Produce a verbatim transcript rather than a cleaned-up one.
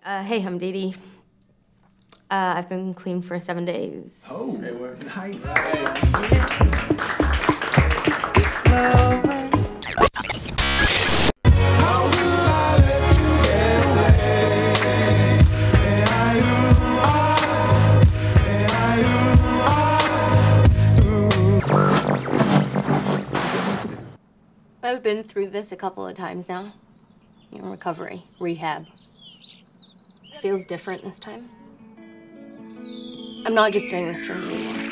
Uh, hey, I'm Dee Dee. Uh, I've been clean for seven days. Oh, nice. I've been through this a couple of times now. In recovery, rehab. Feels different this time. I'm not just doing this for me anymore.